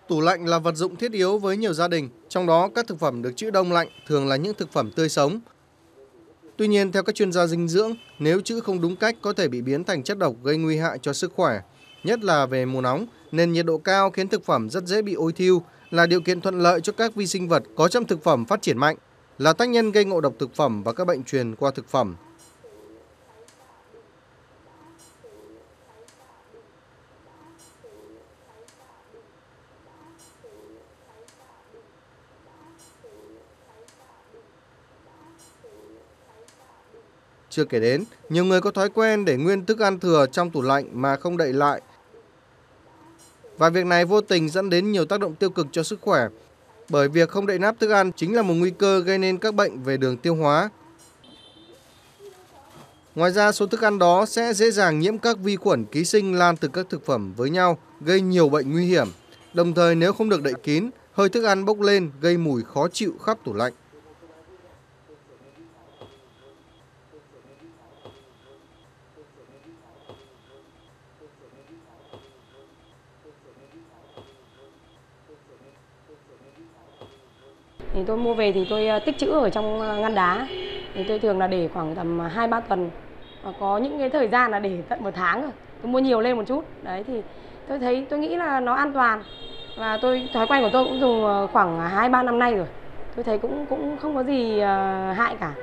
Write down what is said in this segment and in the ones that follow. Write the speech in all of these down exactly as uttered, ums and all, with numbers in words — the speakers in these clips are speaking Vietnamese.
Tủ lạnh là vật dụng thiết yếu với nhiều gia đình, trong đó các thực phẩm được trữ đông lạnh thường là những thực phẩm tươi sống. Tuy nhiên, theo các chuyên gia dinh dưỡng, nếu trữ không đúng cách có thể bị biến thành chất độc gây nguy hại cho sức khỏe, nhất là về mùa nóng, nên nhiệt độ cao khiến thực phẩm rất dễ bị ôi thiêu, là điều kiện thuận lợi cho các vi sinh vật có trong thực phẩm phát triển mạnh, là tác nhân gây ngộ độc thực phẩm và các bệnh truyền qua thực phẩm. Chưa kể đến, nhiều người có thói quen để nguyên thức ăn thừa trong tủ lạnh mà không đậy lại. Và việc này vô tình dẫn đến nhiều tác động tiêu cực cho sức khỏe, bởi việc không đậy nắp thức ăn chính là một nguy cơ gây nên các bệnh về đường tiêu hóa. Ngoài ra, số thức ăn đó sẽ dễ dàng nhiễm các vi khuẩn ký sinh lan từ các thực phẩm với nhau, gây nhiều bệnh nguy hiểm. Đồng thời nếu không được đậy kín, hơi thức ăn bốc lên gây mùi khó chịu khắp tủ lạnh. Thì tôi mua về thì tôi tích trữ ở trong ngăn đá. Thì tôi thường là để khoảng tầm hai ba tuần. Và có những cái thời gian là để tận một tháng rồi. Tôi mua nhiều lên một chút. Đấy thì tôi thấy tôi nghĩ là nó an toàn. Và tôi thói quen của tôi cũng dùng khoảng hai ba năm nay rồi. Tôi thấy cũng cũng không có gì hại cả.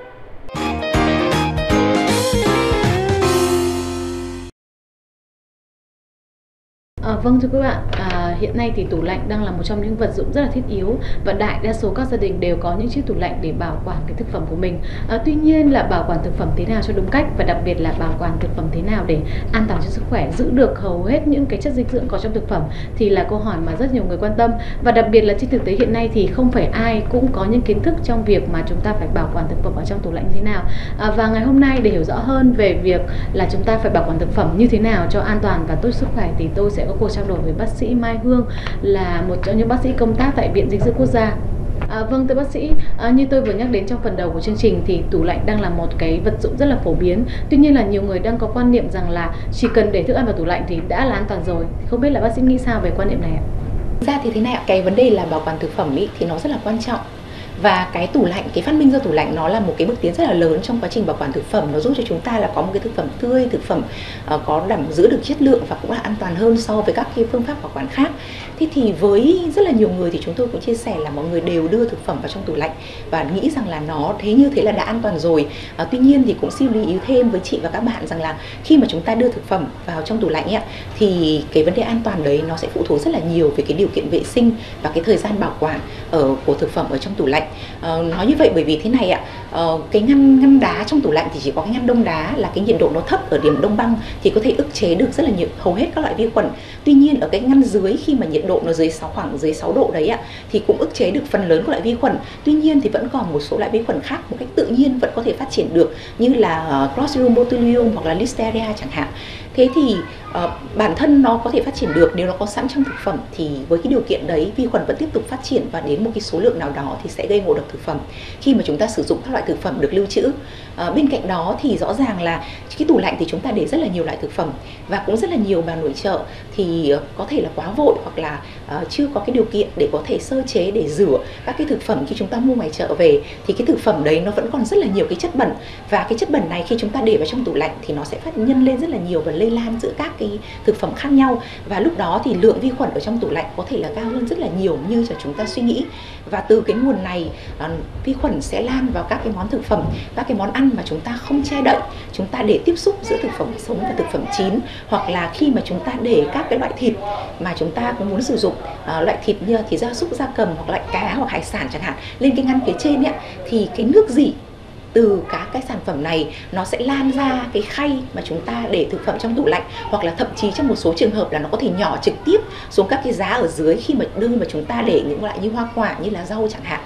À, vâng thưa các bạn, à, hiện nay thì tủ lạnh đang là một trong những vật dụng rất là thiết yếu và đại đa số các gia đình đều có những chiếc tủ lạnh để bảo quản cái thực phẩm của mình. À, tuy nhiên là bảo quản thực phẩm thế nào cho đúng cách và đặc biệt là bảo quản thực phẩm thế nào để an toàn cho sức khỏe, giữ được hầu hết những cái chất dinh dưỡng có trong thực phẩm thì là câu hỏi mà rất nhiều người quan tâm. Và đặc biệt là trên thực tế hiện nay thì không phải ai cũng có những kiến thức trong việc mà chúng ta phải bảo quản thực phẩm ở trong tủ lạnh như thế nào. À, và ngày hôm nay để hiểu rõ hơn về việc là chúng ta phải bảo quản thực phẩm như thế nào cho an toàn và tốt sức khỏe thì tôi sẽ có cuộc trao đổi với bác sĩ Mai Hương, là một trong những bác sĩ công tác tại Viện Dinh dưỡng Quốc gia. À, vâng thưa bác sĩ, à, như tôi vừa nhắc đến trong phần đầu của chương trình thì tủ lạnh đang là một cái vật dụng rất là phổ biến. Tuy nhiên là nhiều người đang có quan niệm rằng là chỉ cần để thức ăn vào tủ lạnh thì đã là an toàn rồi. Không biết là bác sĩ nghĩ sao về quan niệm này ạ? Ra thì thế này ạ, cái vấn đề là bảo quản thực phẩm ý, thì nó rất là quan trọng. Và cái tủ lạnh, cái phát minh ra tủ lạnh nó là một cái bước tiến rất là lớn trong quá trình bảo quản thực phẩm. Nó giúp cho chúng ta là có một cái thực phẩm tươi, thực phẩm uh, có đảm giữ được chất lượng và cũng là an toàn hơn so với các cái phương pháp bảo quản khác. Thế thì với rất là nhiều người thì chúng tôi cũng chia sẻ là mọi người đều đưa thực phẩm vào trong tủ lạnh và nghĩ rằng là nó thế như thế là đã an toàn rồi. Uh, tuy nhiên thì cũng xin lưu ý thêm với chị và các bạn rằng là khi mà chúng ta đưa thực phẩm vào trong tủ lạnh ấy, thì cái vấn đề an toàn đấy nó sẽ phụ thuộc rất là nhiều về cái điều kiện vệ sinh và cái thời gian bảo quản ở của thực phẩm ở trong tủ lạnh. Uh, nói như vậy bởi vì thế này ạ, uh, cái ngăn ngăn đá trong tủ lạnh thì chỉ có cái ngăn đông đá là cái nhiệt độ nó thấp ở điểm đông băng thì có thể ức chế được rất là nhiều hầu hết các loại vi khuẩn. Tuy nhiên ở cái ngăn dưới khi mà nhiệt độ nó dưới sáu khoảng dưới sáu độ đấy ạ thì cũng ức chế được phần lớn các loại vi khuẩn. Tuy nhiên thì vẫn còn một số loại vi khuẩn khác một cách tự nhiên vẫn có thể phát triển được, như là uh, Clostridium botulinum hoặc là Listeria chẳng hạn. Thế thì uh, bản thân nó có thể phát triển được nếu nó có sẵn trong thực phẩm, thì với cái điều kiện đấy vi khuẩn vẫn tiếp tục phát triển và đến một cái số lượng nào đó thì sẽ gây ngộ độc thực phẩm khi mà chúng ta sử dụng các loại thực phẩm được lưu trữ. Uh, bên cạnh đó thì rõ ràng là cái tủ lạnh thì chúng ta để rất là nhiều loại thực phẩm và cũng rất là nhiều bà nội trợ thì uh, có thể là quá vội hoặc là uh, chưa có cái điều kiện để có thể sơ chế để rửa các cái thực phẩm khi chúng ta mua ngoài chợ về, thì cái thực phẩm đấy nó vẫn còn rất là nhiều cái chất bẩn, và cái chất bẩn này khi chúng ta để vào trong tủ lạnh thì nó sẽ phát nhân lên rất là nhiều và lây lan giữa các cái thực phẩm khác nhau, và lúc đó thì lượng vi khuẩn ở trong tủ lạnh có thể là cao hơn rất là nhiều như là chúng ta suy nghĩ. Và từ cái nguồn này uh, vi khuẩn sẽ lan vào các cái món thực phẩm, các cái món ăn mà chúng ta không che đậy, chúng ta để tiếp xúc giữa thực phẩm sống và thực phẩm chín, hoặc là khi mà chúng ta để các cái loại thịt mà chúng ta cũng muốn sử dụng, uh, loại thịt như thịt gia súc, gia cầm hoặc loại cá hoặc hải sản chẳng hạn lên cái ngăn phía trên ấy, thì cái nước dỉ từ các cái sản phẩm này nó sẽ lan ra cái khay mà chúng ta để thực phẩm trong tủ lạnh, hoặc là thậm chí trong một số trường hợp là nó có thể nhỏ trực tiếp xuống các cái giá ở dưới khi mà nơi mà chúng ta để những loại như hoa quả, như là rau chẳng hạn.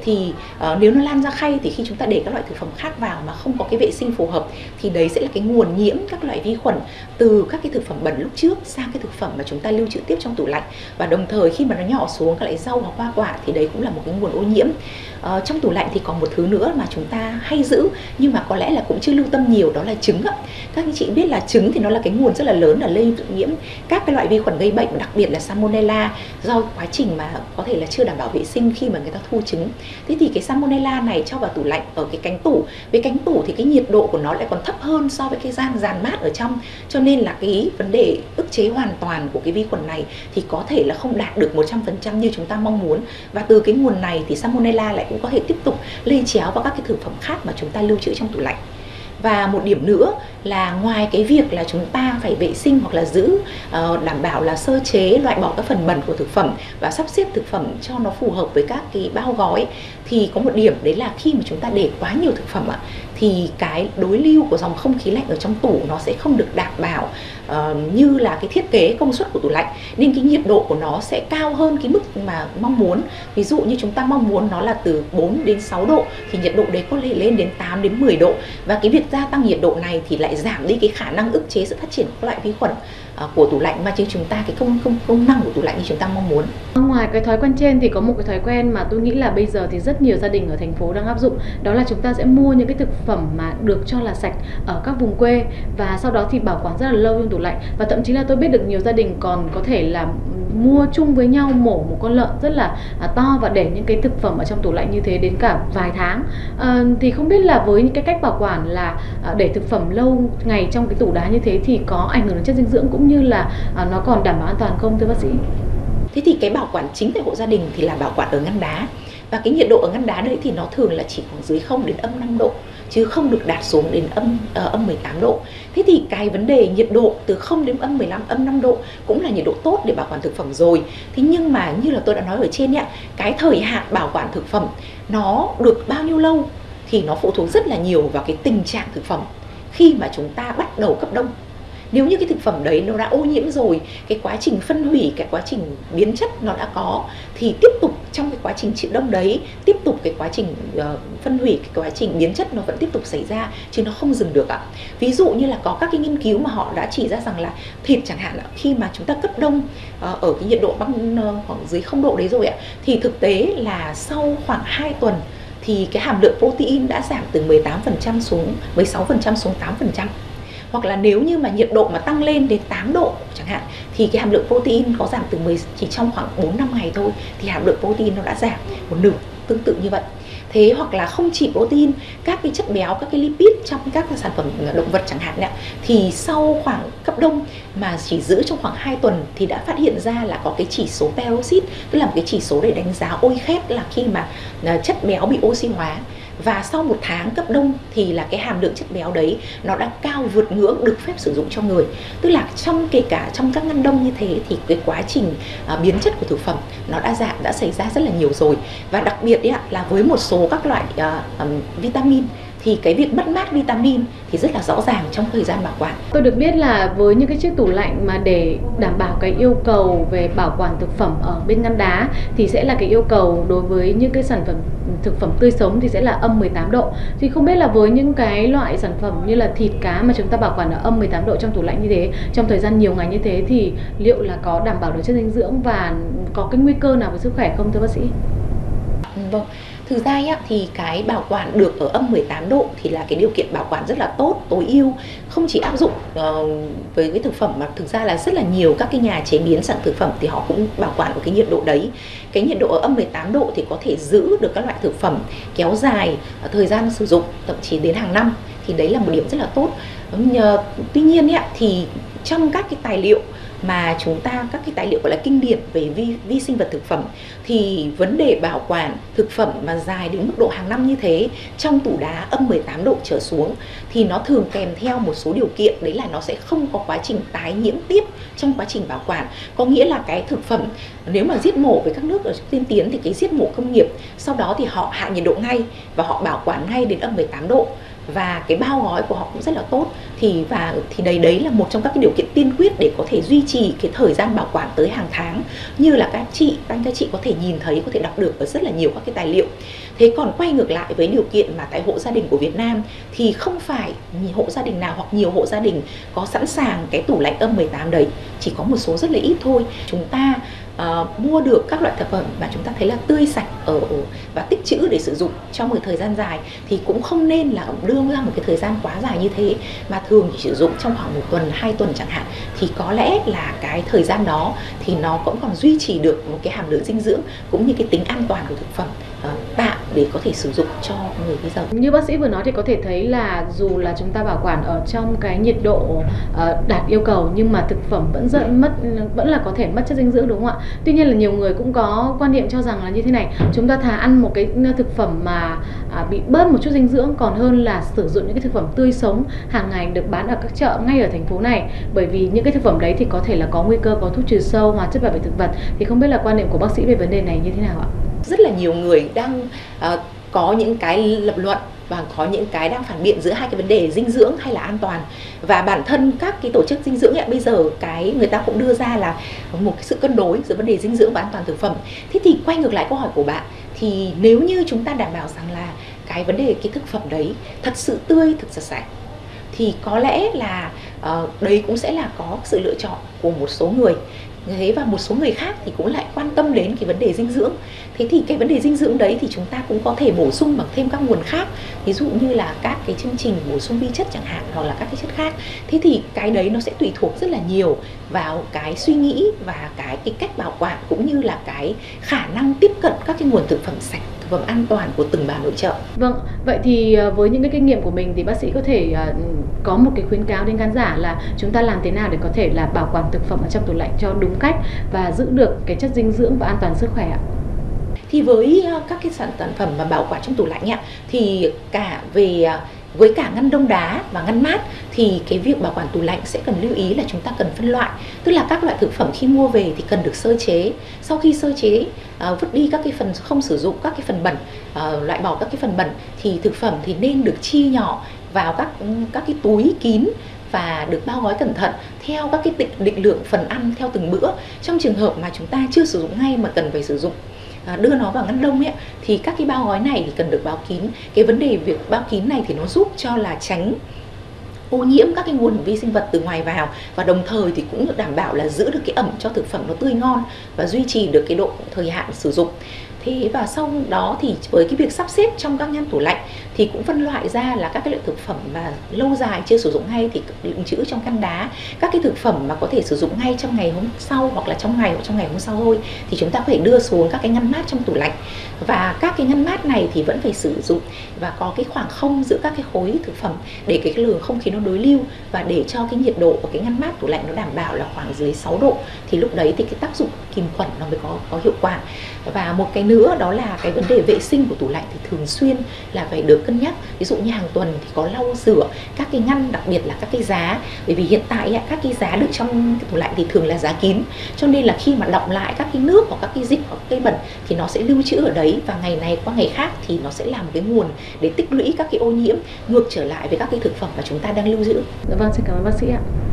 thì uh, nếu nó lan ra khay thì khi chúng ta để các loại thực phẩm khác vào mà không có cái vệ sinh phù hợp thì đấy sẽ là cái nguồn nhiễm các loại vi khuẩn từ các cái thực phẩm bẩn lúc trước sang cái thực phẩm mà chúng ta lưu trữ tiếp trong tủ lạnh. Và đồng thời khi mà nó nhỏ xuống các loại rau hoặc hoa quả thì đấy cũng là một cái nguồn ô nhiễm. Uh, trong tủ lạnh thì còn một thứ nữa mà chúng ta hay giữ nhưng mà có lẽ là cũng chưa lưu tâm nhiều, đó là trứng ạ. Các anh chị biết là trứng thì nó là cái nguồn rất là lớn là lây nhiễm các cái loại vi khuẩn gây bệnh, đặc biệt là Salmonella, do quá trình mà có thể là chưa đảm bảo vệ sinh khi mà người ta thu trứng. Thế thì cái Salmonella này cho vào tủ lạnh ở cái cánh tủ, với cánh tủ thì cái nhiệt độ của nó lại còn thấp hơn so với cái gian dàn mát ở trong, cho nên là cái vấn đề ức chế hoàn toàn của cái vi khuẩn này thì có thể là không đạt được một trăm phần trăm như chúng ta mong muốn. Và từ cái nguồn này thì Salmonella lại cũng có thể tiếp tục lây chéo vào các cái thực phẩm khác mà chúng ta lưu trữ trong tủ lạnh. Và một điểm nữa là ngoài cái việc là chúng ta phải vệ sinh hoặc là giữ uh, đảm bảo là sơ chế, loại bỏ các phần bẩn của thực phẩm và sắp xếp thực phẩm cho nó phù hợp với các cái bao gói, thì có một điểm đấy là khi mà chúng ta để quá nhiều thực phẩm ạ, thì cái đối lưu của dòng không khí lạnh ở trong tủ nó sẽ không được đảm bảo uh, như là cái thiết kế công suất của tủ lạnh, nên cái nhiệt độ của nó sẽ cao hơn cái mức mà mong muốn. Ví dụ như chúng ta mong muốn nó là từ bốn đến sáu độ thì nhiệt độ đấy có thể lên đến tám đến mười độ, và cái việc gia tăng nhiệt độ này thì lại giảm đi cái khả năng ức chế sự phát triển các loại vi khuẩn uh, của tủ lạnh, mà chứ chúng ta cái công công công năng của tủ lạnh như chúng ta mong muốn. Ngoài cái thói quen trên thì có một cái thói quen mà tôi nghĩ là bây giờ thì rất nhiều gia đình ở thành phố đang áp dụng, đó là chúng ta sẽ mua những cái thực phẩm mà được cho là sạch ở các vùng quê và sau đó thì bảo quản rất là lâu trong tủ lạnh. Và thậm chí là tôi biết được nhiều gia đình còn có thể là mua chung với nhau mổ một con lợn rất là à, to và để những cái thực phẩm ở trong tủ lạnh như thế đến cả vài tháng. À, thì không biết là với những cái cách bảo quản là à, để thực phẩm lâu ngày trong cái tủ đá như thế thì có ảnh hưởng đến chất dinh dưỡng cũng như là à, nó còn đảm bảo an toàn không thưa bác sĩ? Thế thì cái bảo quản chính tại hộ gia đình thì là bảo quản ở ngăn đá, và cái nhiệt độ ở ngăn đá đấy thì nó thường là chỉ khoảng dưới không đến âm năm độ, chứ không được đạt xuống đến âm uh, âm mười tám độ. Thế thì cái vấn đề nhiệt độ từ không đến âm mười lăm, âm năm độ cũng là nhiệt độ tốt để bảo quản thực phẩm rồi. Thế nhưng mà như là tôi đã nói ở trên ạ, cái thời hạn bảo quản thực phẩm nó được bao nhiêu lâu thì nó phụ thuộc rất là nhiều vào cái tình trạng thực phẩm khi mà chúng ta bắt đầu cấp đông. Nếu như cái thực phẩm đấy nó đã ô nhiễm rồi, cái quá trình phân hủy, cái quá trình biến chất nó đã có, thì tiếp tục trong cái quá trình chịu đông đấy, tiếp tục cái quá trình uh, phân hủy, cái quá trình biến chất nó vẫn tiếp tục xảy ra, chứ nó không dừng được ạ. Ví dụ như là có các cái nghiên cứu mà họ đã chỉ ra rằng là thịt chẳng hạn, khi mà chúng ta cấp đông uh, ở cái nhiệt độ băng uh, khoảng dưới không độ đấy rồi ạ, thì thực tế là sau khoảng hai tuần thì cái hàm lượng protein đã giảm từ mười tám phần trăm xuống mười sáu phần trăm xuống tám phần trăm. Hoặc là nếu như mà nhiệt độ mà tăng lên đến tám độ chẳng hạn thì cái hàm lượng protein có giảm từ mười chỉ trong khoảng bốn năm ngày thôi thì hàm lượng protein nó đã giảm một nửa, tương tự như vậy. Thế hoặc là không chỉ protein, các cái chất béo, các cái lipid trong các cái sản phẩm động vật chẳng hạn ạ, thì sau khoảng cấp đông mà chỉ giữ trong khoảng hai tuần thì đã phát hiện ra là có cái chỉ số peroxide, tức là một cái chỉ số để đánh giá ôi khét là khi mà chất béo bị oxy hóa. Và sau một tháng cấp đông thì là cái hàm lượng chất béo đấy nó đã cao vượt ngưỡng được phép sử dụng cho người. Tức là trong kể cả trong các ngăn đông như thế thì cái quá trình uh, biến chất của thực phẩm nó đã giảm, đã xảy ra rất là nhiều rồi. Và đặc biệt đấy, là với một số các loại uh, um, vitamin thì cái việc mất mát vitamin thì rất là rõ ràng trong thời gian bảo quản. Tôi được biết là với những cái chiếc tủ lạnh mà để đảm bảo cái yêu cầu về bảo quản thực phẩm ở bên ngăn đá thì sẽ là cái yêu cầu đối với những cái sản phẩm thực phẩm tươi sống thì sẽ là âm mười tám độ. Thì không biết là với những cái loại sản phẩm như là thịt cá mà chúng ta bảo quản ở âm mười tám độ trong tủ lạnh như thế trong thời gian nhiều ngày như thế thì liệu là có đảm bảo được chất dinh dưỡng và có cái nguy cơ nào với sức khỏe không thưa bác sĩ? Vâng. Thực ra á, thì cái bảo quản được ở âm mười tám độ thì là cái điều kiện bảo quản rất là tốt, tối ưu, không chỉ áp dụng uh, với cái thực phẩm mà thực ra là rất là nhiều các cái nhà chế biến sản thực phẩm thì họ cũng bảo quản ở cái nhiệt độ đấy. Cái nhiệt độ ở âm mười tám độ thì có thể giữ được các loại thực phẩm kéo dài uh, thời gian sử dụng, thậm chí đến hàng năm, thì đấy là một điểm rất là tốt. Uh, tuy nhiên ấy, thì trong các cái tài liệu mà chúng ta, các cái tài liệu gọi là kinh điển về vi, vi sinh vật thực phẩm thì vấn đề bảo quản thực phẩm mà dài đến mức độ hàng năm như thế trong tủ đá âm mười tám độ trở xuống thì nó thường kèm theo một số điều kiện, đấy là nó sẽ không có quá trình tái nhiễm tiếp trong quá trình bảo quản. Có nghĩa là cái thực phẩm nếu mà giết mổ với các nước ở tiên tiến thì cái giết mổ công nghiệp sau đó thì họ hạ nhiệt độ ngay và họ bảo quản ngay đến âm mười tám độ. và cái bao gói của họ cũng rất là tốt, thì và thì đấy đấy là một trong các cái điều kiện tiên quyết để có thể duy trì cái thời gian bảo quản tới hàng tháng, như là các chị các anh các chị có thể nhìn thấy, có thể đọc được ở rất là nhiều các cái tài liệu. Thế còn quay ngược lại với điều kiện mà tại hộ gia đình của Việt Nam thì không phải hộ gia đình nào hoặc nhiều hộ gia đình có sẵn sàng cái tủ lạnh âm mười tám đấy, chỉ có một số rất là ít thôi. Chúng ta uh, mua được các loại thực phẩm mà chúng ta thấy là tươi sạch ở và tích trữ để sử dụng trong một thời gian dài thì cũng không nên là đưa ra một cái thời gian quá dài như thế, mà thường chỉ sử dụng trong khoảng một tuần, hai tuần chẳng hạn, thì có lẽ là cái thời gian đó thì nó cũng còn duy trì được một cái hàm lượng dinh dưỡng cũng như cái tính an toàn của thực phẩm uh, tạm để có thể sử dụng cho người bây giờ. Như bác sĩ vừa nói thì có thể thấy là dù là chúng ta bảo quản ở trong cái nhiệt độ uh, đạt yêu cầu nhưng mà thực phẩm vẫn rất mất vẫn là có thể mất chất dinh dưỡng, đúng không ạ? Tuy nhiên là nhiều người cũng có quan niệm cho rằng là như thế này, chúng ta thà ăn một cái thực phẩm mà à, bị bớt một chút dinh dưỡng còn hơn là sử dụng những cái thực phẩm tươi sống hàng ngày được bán ở các chợ ngay ở thành phố này, bởi vì những cái thực phẩm đấy thì có thể là có nguy cơ có thuốc trừ sâu, hóa chất bảo vệ thực vật. Thì không biết là quan niệm của bác sĩ về vấn đề này như thế nào ạ? Rất là nhiều người đang uh, có những cái lập luận và có những cái đang phản biện giữa hai cái vấn đề dinh dưỡng hay là an toàn, và bản thân các cái tổ chức dinh dưỡng ấy, bây giờ cái người ta cũng đưa ra là một cái sự cân đối giữa vấn đề dinh dưỡng và an toàn thực phẩm. Thế thì quay ngược lại câu hỏi của bạn, thì nếu như chúng ta đảm bảo rằng là cái vấn đề cái thực phẩm đấy thật sự tươi, thực sự sạch, thì có lẽ là uh, đấy cũng sẽ là có sự lựa chọn của một số người. Thế và một số người khác thì cũng lại quan tâm đến cái vấn đề dinh dưỡng. Thế thì cái vấn đề dinh dưỡng đấy thì chúng ta cũng có thể bổ sung bằng thêm các nguồn khác, ví dụ như là các cái chương trình bổ sung vi chất chẳng hạn, hoặc là các cái chất khác. Thế thì cái đấy nó sẽ tùy thuộc rất là nhiều vào cái suy nghĩ và cái cái cách bảo quản cũng như là cái khả năng tiếp cận các cái nguồn thực phẩm sạch, thực phẩm an toàn của từng bà nội trợ. Vâng, vậy thì với những cái kinh nghiệm của mình thì bác sĩ có thể uh, có một cái khuyến cáo đến khán giả là chúng ta làm thế nào để có thể là bảo quản thực phẩm ở trong tủ lạnh cho đúng cách và giữ được cái chất dinh dưỡng và an toàn sức khỏe ạ? Thì với các cái sản phẩm mà bảo quản trong tủ lạnh ạ, thì cả về với cả ngăn đông đá và ngăn mát thì cái việc bảo quản tủ lạnh sẽ cần lưu ý là chúng ta cần phân loại, tức là các loại thực phẩm khi mua về thì cần được sơ chế. Sau khi sơ chế, uh, vứt đi các cái phần không sử dụng, các cái phần bẩn, uh, loại bỏ các cái phần bẩn, thì thực phẩm thì nên được chia nhỏ vào các các cái túi kín và được bao gói cẩn thận theo các cái định, định lượng phần ăn theo từng bữa. Trong trường hợp mà chúng ta chưa sử dụng ngay mà cần phải sử dụng, đưa nó vào ngăn đông ấy, thì các cái bao gói này thì cần được bao kín. Cái vấn đề việc bao kín này thì nó giúp cho là tránh ô nhiễm các cái nguồn vi sinh vật từ ngoài vào, và đồng thời thì cũng được đảm bảo là giữ được cái ẩm cho thực phẩm nó tươi ngon và duy trì được cái độ thời hạn sử dụng. Thế và sau đó thì với cái việc sắp xếp trong các ngăn tủ lạnh thì cũng phân loại ra là các cái loại thực phẩm mà lâu dài chưa sử dụng ngay thì đựng trữ trong ngăn đá. Các cái thực phẩm mà có thể sử dụng ngay trong ngày hôm sau hoặc là trong ngày hoặc trong ngày hôm sau thôi thì chúng ta có thể đưa xuống các cái ngăn mát trong tủ lạnh. Và các cái ngăn mát này thì vẫn phải sử dụng và có cái khoảng không giữa các cái khối thực phẩm để cái lượng không khí nó đối lưu, và để cho cái nhiệt độ của cái ngăn mát tủ lạnh nó đảm bảo là khoảng dưới sáu độ, thì lúc đấy thì cái tác dụng kìm khuẩn nó mới có có hiệu quả. Và một cái nữa đó là cái vấn đề vệ sinh của tủ lạnh thì thường xuyên là phải được cân nhắc. Ví dụ như hàng tuần thì có lau rửa các cái ngăn, đặc biệt là các cái giá, bởi vì hiện tại các cái giá được trong cái tủ lạnh thì thường là giá kín, cho nên là khi mà đọng lại các cái nước hoặc các cái dịch hoặc cái bẩn thì nó sẽ lưu trữ ở đấy, và ngày này qua ngày khác thì nó sẽ là một cái nguồn để tích lũy các cái ô nhiễm ngược trở lại với các cái thực phẩm mà chúng ta đang lưu giữ. Dạ vâng, xin cảm ơn bác sĩ ạ.